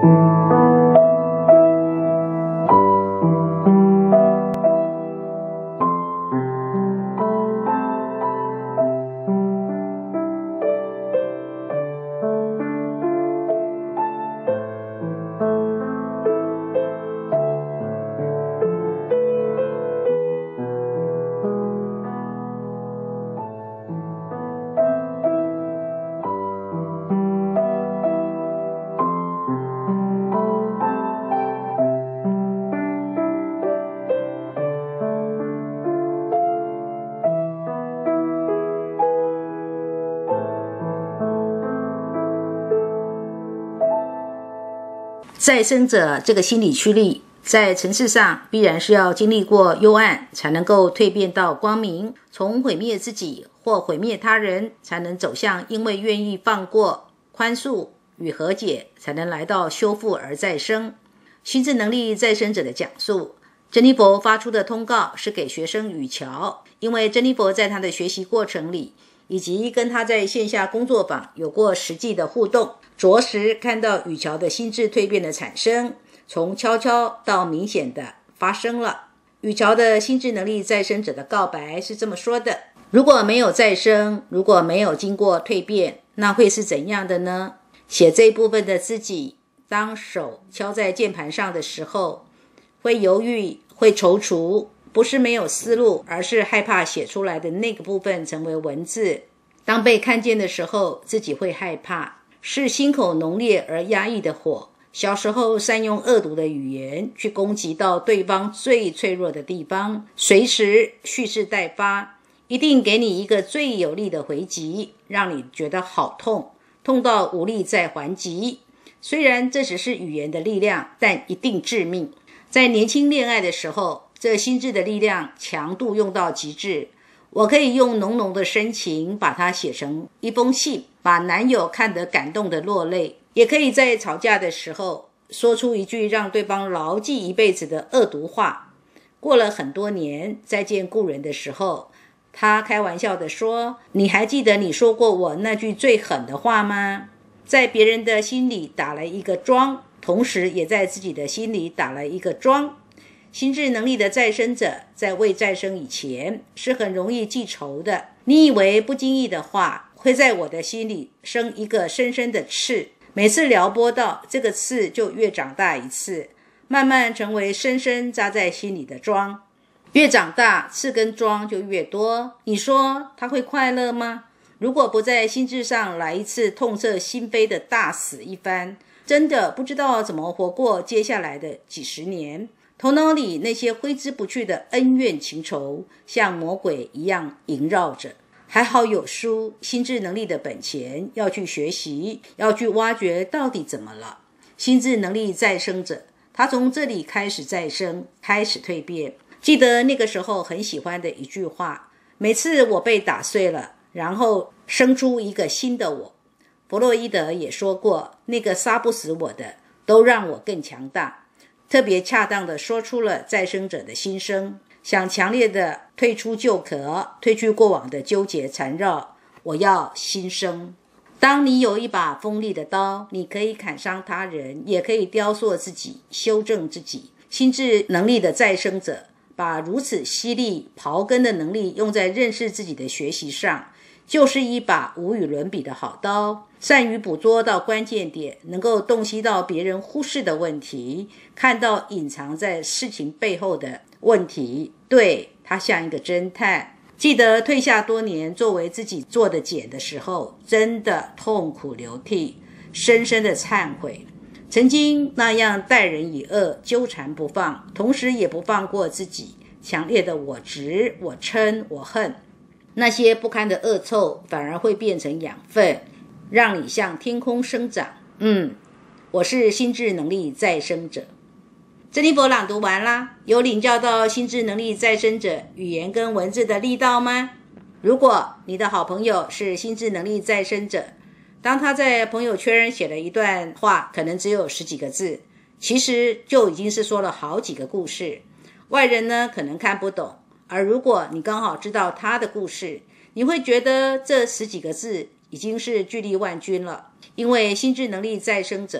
再生者这个心理驱力在层次上必然是要经历过幽暗，才能够蜕变到光明，从毁灭自己或毁灭他人，才能走向因为愿意放过、宽恕与和解，才能来到修复而再生。心智能力再生者的讲述，珍妮佛发出的通告是给学生雨乔，因为珍妮佛在他的学习过程里，以及跟他在线下工作坊有过实际的互动，着实看到雨乔的心智蜕变的产生，从悄悄到明显的发生了。雨乔的心智能力再生者的告白是这么说的：如果没有再生，如果没有经过蜕变，那会是怎样的呢？写这一部分的自己，当手敲在键盘上的时候，会犹豫，会踌躇，不是没有思路，而是害怕写出来的那个部分成为文字。当被看见的时候，自己会害怕，是心口浓烈而压抑的火。小时候善用恶毒的语言去攻击到对方最脆弱的地方，随时蓄势待发，一定给你一个最有力的回击，让你觉得好痛，痛到无力再还击。虽然这只是语言的力量，但一定致命。在年轻恋爱的时候，这心智的力量强度用到极致，我可以用浓浓的深情把它写成一封信，把男友看得感动的落泪，也可以在吵架的时候说出一句让对方牢记一辈子的恶毒话。过了很多年，再见故人的时候，他开玩笑地说：你还记得你说过我那句最狠的话吗？在别人的心里打了一个桩，同时也在自己的心里打了一个桩。心智能力的再生者在未再生以前是很容易记仇的，你以为不经意的话会在我的心里生一个深深的刺，每次撩拨到这个刺就越长大一次，慢慢成为深深扎在心里的桩，越长大刺跟桩就越多。你说他会快乐吗？如果不在心智上来一次痛彻心扉的大死一番，真的不知道怎么活过接下来的几十年。头脑里那些挥之不去的恩怨情仇，像魔鬼一样萦绕着。还好有书，心智能力的本钱要去学习，要去挖掘到底怎么了。心智能力再生者，他从这里开始再生，开始蜕变。记得那个时候很喜欢的一句话：每次我被打碎了，然后生出一个新的我。弗洛伊德也说过，那个杀不死我的，都让我更强大。特别恰当地说出了再生者的心声，想强烈地退出旧壳，褪去过往的纠结缠绕，我要新生。当你有一把锋利的刀，你可以砍伤他人，也可以雕塑自己，修正自己。心智能力的再生者把如此犀利刨根的能力用在认识自己的学习上，就是一把无与伦比的好刀，善于捕捉到关键点，能够洞悉到别人忽视的问题，看到隐藏在事情背后的问题。对，他像一个侦探。记得退下多年作为自己做的茧的时候，真的痛苦流涕，深深的忏悔，曾经那样待人以恶，纠缠不放，同时也不放过自己，强烈的我执、我嗔、我恨。那些不堪的恶臭反而会变成养分，让你向天空生长。我是心智能力再生者。珍妮佛朗读完啦，有领教到心智能力再生者语言跟文字的力道吗？如果你的好朋友是心智能力再生者，当他在朋友圈写了一段话，可能只有10几个字，其实就已经是说了好几个故事。外人呢可能看不懂，而如果你刚好知道他的故事，你会觉得这10几个字已经是巨力万钧了。因为心智能力再生者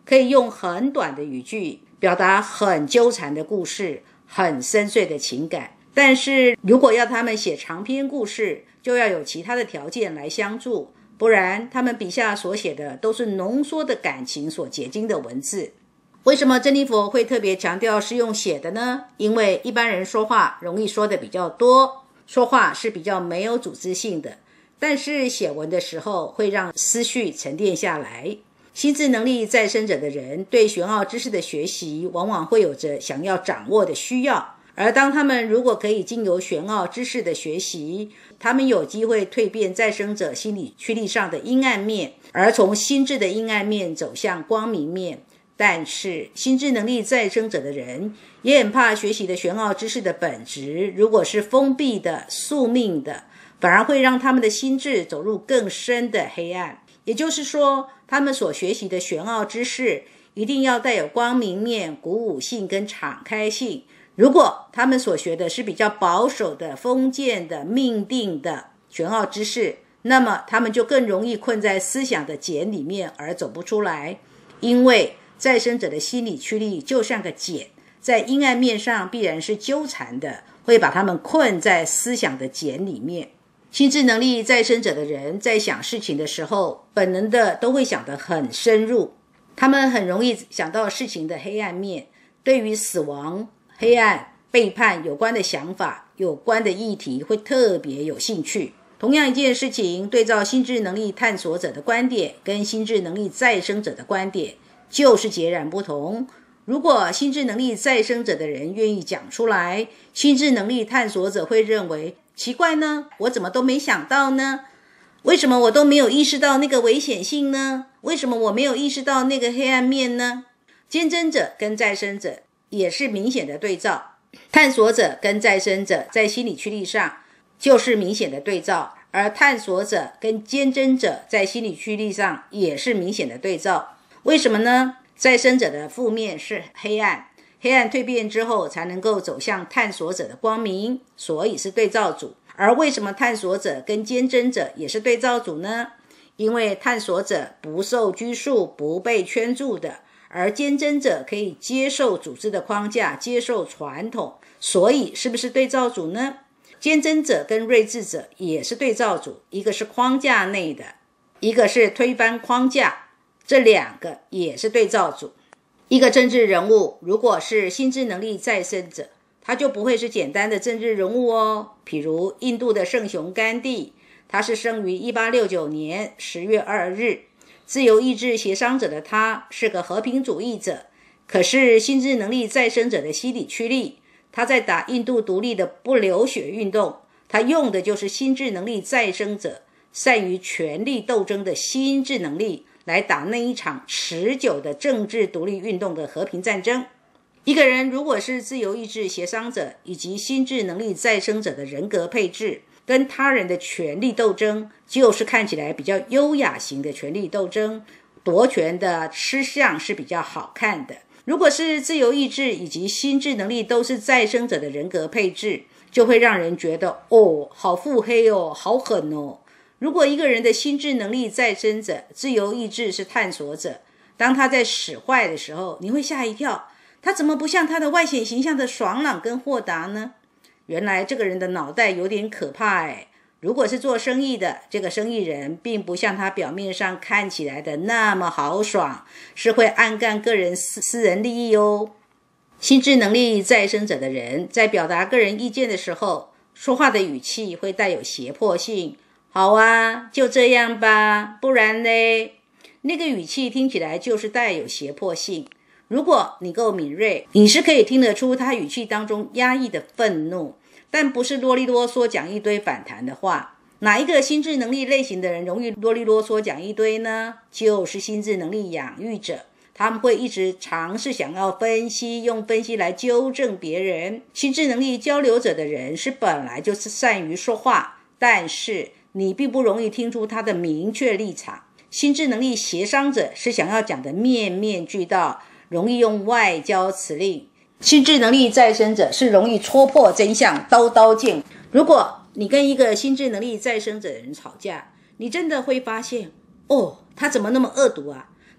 可以用很短的语句表达很纠缠的故事，很深邃的情感。但是如果要他们写长篇故事，就要有其他的条件来相助，不然他们笔下所写的都是浓缩的感情所结晶的文字。为什么珍妮佛会特别强调是用写的呢？因为一般人说话容易说的比较多，说话是比较没有组织性的，但是写文的时候会让思绪沉淀下来。心智能力再生者的人对玄奥知识的学习往往会有着想要掌握的需要，而当他们如果可以经由玄奥知识的学习，他们有机会蜕变再生者心理驱力上的阴暗面，而从心智的阴暗面走向光明面。但是心智能力再生者的人也很怕学习的玄奥知识的本质如果是封闭的宿命的，反而会让他们的心智走入更深的黑暗。也就是说，他们所学习的玄奥知识一定要带有光明面、鼓舞性跟敞开性。如果他们所学的是比较保守的、封建的、命定的玄奥知识，那么他们就更容易困在思想的茧里面而走不出来。因为再生者的心理驱力就像个茧，在阴暗面上必然是纠缠的，会把他们困在思想的茧里面。心智能力再生者的人在想事情的时候，本能的都会想得很深入，他们很容易想到事情的黑暗面，对于死亡、黑暗、背叛有关的想法、有关的议题会特别有兴趣。同样一件事情，对照心智能力探索者的观点跟心智能力再生者的观点就是截然不同。如果心智能力再生者的人愿意讲出来，心智能力探索者会认为奇怪呢，我怎么都没想到呢？为什么我都没有意识到那个危险性呢？为什么我没有意识到那个黑暗面呢？坚贞者跟再生者也是明显的对照，探索者跟再生者在心理驱力上就是明显的对照，而探索者跟坚贞者在心理驱力上也是明显的对照。为什么呢？再生者的负面是黑暗，黑暗蜕变之后才能够走向探索者的光明，所以是对照组。而为什么探索者跟坚贞者也是对照组呢？因为探索者不受拘束，不被圈住的，而坚贞者可以接受组织的框架，接受传统，所以是不是对照组呢？坚贞者跟睿智者也是对照组，一个是框架内的，一个是推翻框架，这两个也是对照组。一个政治人物如果是心智能力再生者，他就不会是简单的政治人物哦。譬如印度的圣雄甘地，他是生于1869年10月2日，自由意志协商者的他是个和平主义者，可是心智能力再生者的心理驱力，他在打印度独立的不流血运动，他用的就是心智能力再生者善于权力斗争的心智能力来打那一场持久的政治独立运动的和平战争。一个人如果是自由意志协商者以及心智能力再生者的人格配置，跟他人的权力斗争就是看起来比较优雅型的权力斗争，夺权的吃相是比较好看的。如果是自由意志以及心智能力都是再生者的人格配置，就会让人觉得好腹黑哦，好狠哦。如果一个人的心智能力再生者，自由意志是探索者，当他在使坏的时候，你会吓一跳，他怎么不像他的外显形象的爽朗跟豁达呢？原来这个人的脑袋有点可怕哎。如果是做生意的，这个生意人并不像他表面上看起来的那么豪爽，是会暗干个人私人利益哦。心智能力再生者的人在表达个人意见的时候，说话的语气会带有胁迫性。好啊，就这样吧，不然嘞，那个语气听起来就是带有胁迫性。如果你够敏锐，你是可以听得出他语气当中压抑的愤怒，但不是啰里啰嗦讲一堆反弹的话。哪一个心智能力类型的人容易啰里啰嗦讲一堆呢？就是心智能力养育者，他们会一直尝试想要分析，用分析来纠正别人。心智能力交流者的人是本来就是善于说话，但是你并不容易听出他的明确立场。心智能力协商者是想要讲的面面俱到，容易用外交辞令。心智能力再生者是容易戳破真相，刀刀见。如果你跟一个心智能力再生者的人吵架，你真的会发现他怎么那么恶毒啊，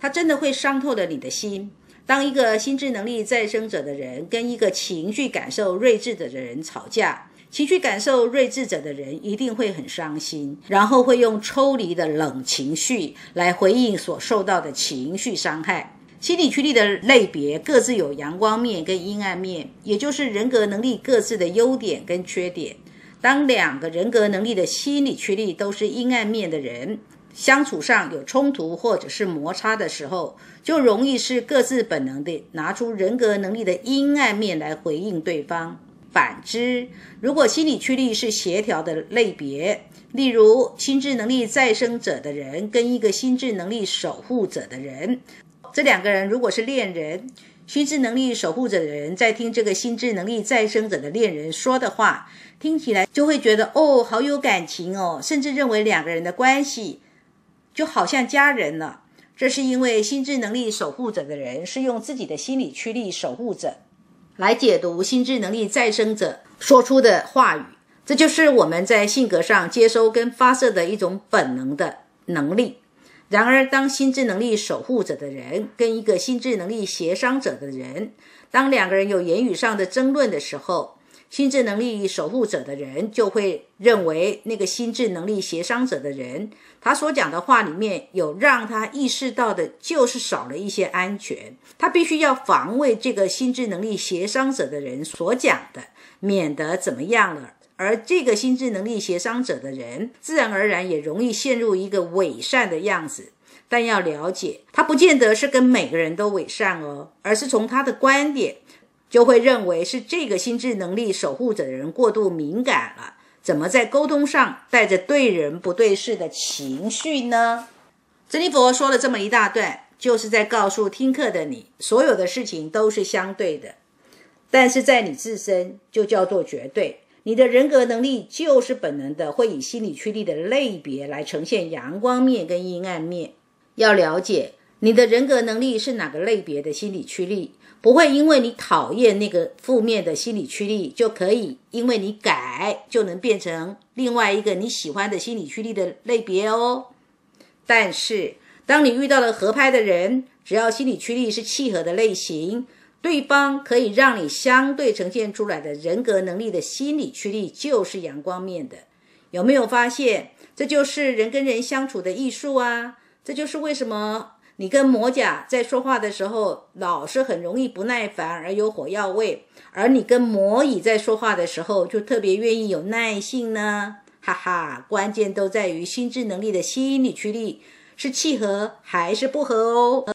它真的会伤透了你的心。当一个心智能力再生者的人跟一个情绪感受睿智者的人吵架，情绪感受睿智者的人一定会很伤心，然后会用抽离的冷情绪来回应所受到的情绪伤害。心理驱力的类别各自有阳光面跟阴暗面，也就是人格能力各自的优点跟缺点。当两个人格能力的心理驱力都是阴暗面的人，相处上有冲突或者是摩擦的时候，就容易是各自本能的拿出人格能力的阴暗面来回应对方。反之，如果心理驱力是协调的类别，例如心智能力再生者的人跟一个心智能力守护者的人，这两个人如果是恋人，心智能力守护者的人在听这个心智能力再生者的恋人说的话，听起来就会觉得好有感情甚至认为两个人的关系就好像家人了。这是因为心智能力守护者的人是用自己的心理驱力守护者来解读心智能力再生者说出的话语，这就是我们在性格上接收跟发射的一种本能的能力。然而当心智能力守护者的人跟一个心智能力协商者的人，当两个人有言语上的争论的时候，心智能力守护者的人就会认为那个心智能力协商者的人，他所讲的话里面有让他意识到的就是少了一些安全，他必须要防卫这个心智能力协商者的人所讲的，免得怎么样了。而这个心智能力协商者的人自然而然也容易陷入一个伪善的样子。但要了解，他不见得是跟每个人都伪善而是从他的观点就会认为是这个心智能力守护者的人过度敏感了，怎么在沟通上带着对人不对事的情绪呢？珍妮佛说了这么一大段，就是在告诉听课的你，所有的事情都是相对的，但是在你自身就叫做绝对。你的人格能力就是本能的会以心理驱力的类别来呈现阳光面跟阴暗面。要了解你的人格能力是哪个类别的心理驱力，不会因为你讨厌那个负面的心理驱力，就可以因为你改就能变成另外一个你喜欢的心理驱力的类别但是当你遇到了合拍的人，只要心理驱力是契合的类型，对方可以让你相对呈现出来的人格能力的心理驱力就是阳光面的。有没有发现这就是人跟人相处的艺术啊？这就是为什么你跟魔甲在说话的时候老是很容易不耐烦而有火药味，而你跟魔蚁在说话的时候就特别愿意有耐性呢？哈哈，关键都在于心智能力的心理驱力是契合还是不合